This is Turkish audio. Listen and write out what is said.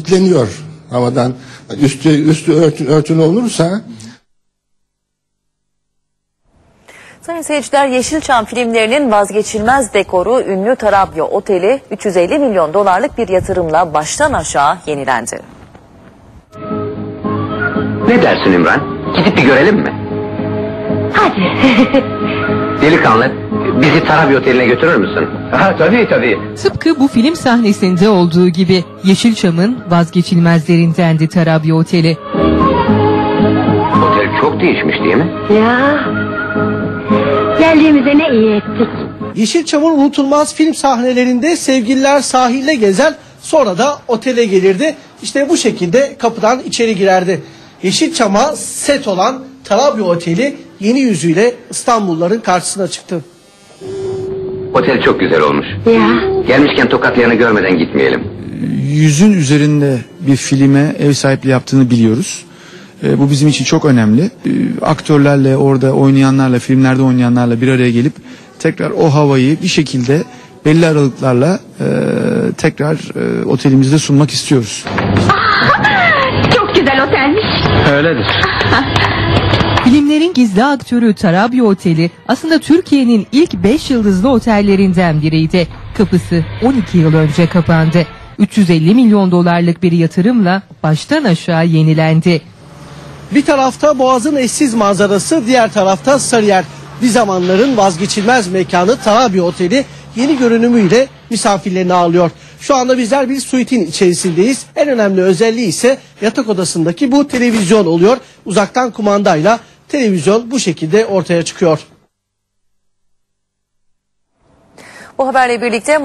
Yükleniyor havadan. Üstü örtülü olursa. Sayın seyirciler, Yeşilçam filmlerinin vazgeçilmez dekoru ünlü Tarabya Oteli 350 milyon dolarlık bir yatırımla baştan aşağı yenilendi. Ne dersin İmran? Gidip bir görelim mi? Hadi. Delikanlı, bizi Tarabya Oteli'ne götürür müsün? Ha, tabii. Tıpkı bu film sahnesinde olduğu gibi Yeşilçam'ın vazgeçilmezlerindendi Tarabya Oteli. Otel çok değişmiş değil mi? Ya. Geldiğimize ne iyi ettik. Yeşilçam'ın unutulmaz film sahnelerinde sevgililer sahilde gezer, sonra da otele gelirdi. İşte bu şekilde kapıdan içeri girerdi. Yeşilçam'a set olan Tarabya Oteli yeni yüzüyle İstanbulluların karşısına çıktı. Otel çok güzel olmuş. Ya. Gelmişken tokatlayanı görmeden gitmeyelim. 100'ün üzerinde bir filme ev sahipliği yaptığını biliyoruz. Bu bizim için çok önemli. Aktörlerle, orada oynayanlarla, filmlerde oynayanlarla bir araya gelip tekrar o havayı bir şekilde belli aralıklarla tekrar otelimizde sunmak istiyoruz. Çok güzel otelmiş. Öyledir. Filmlerin gizli aktörü Tarabya Oteli aslında Türkiye'nin ilk 5 yıldızlı otellerinden biriydi. Kapısı 12 yıl önce kapandı. 350 milyon dolarlık bir yatırımla baştan aşağı yenilendi. Bir tarafta Boğaz'ın eşsiz manzarası, diğer tarafta Sarıyer. Bir zamanların vazgeçilmez mekanı Tarabya Oteli yeni görünümüyle misafirlerini ağırlıyor. Şu anda bizler bir suite'in içerisindeyiz. En önemli özelliği ise yatak odasındaki bu televizyon oluyor. Uzaktan kumandayla televizyon bu şekilde ortaya çıkıyor. Bu haberle birlikte